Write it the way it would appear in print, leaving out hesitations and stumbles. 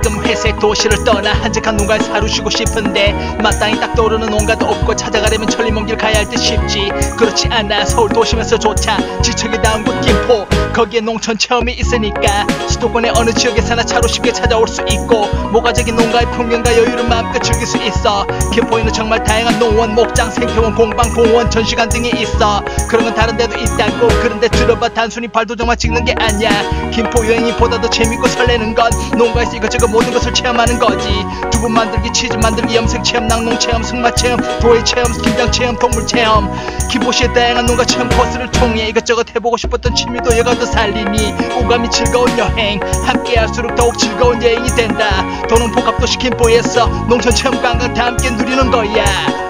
가끔 회색 도시를 떠나 한적한 농가에서 하루 쉬고 싶은데 마땅히 딱 떠오르는 농가도 없고 찾아가려면 천리 먼 길 가야 할 듯 싶지. 그렇지 않아 서울 도심에서조차 지척이 닿은 곳 김포, 거기에 농촌 체험이 있으니까 수도권의 어느 지역에 사나 차로 쉽게 찾아올 수 있고 모가적인 농가의 풍경과 여유를 마음껏 즐길 수 있어. 김포에는 정말 다양한 농원, 목장, 생태원, 공방, 공원, 전시관 등이 있어. 그런 건 다른 데도 있다고. 그런데 들어봐, 단순히 발도장만 찍는 게 아니야. 김포 여행이 보다 더 재밌고 설레는 건 농가에서 이것저것 모든 것을 체험하는 거지. 두부 만들기, 치즈 만들기, 염색 체험, 낙농 체험, 승마 체험, 도예 체험, 김장 체험, 동물 체험. 김포시의 다양한 농가 체험 코스를 통해 이것저것 해보고 싶었던 취미도 여가도 살리니 오감이 즐거운 여행, 함께할수록 더욱 즐거운 여행이 된다. 도농 복합도시 김포에서 농촌 체험 관광 다 함께 누리는 거야.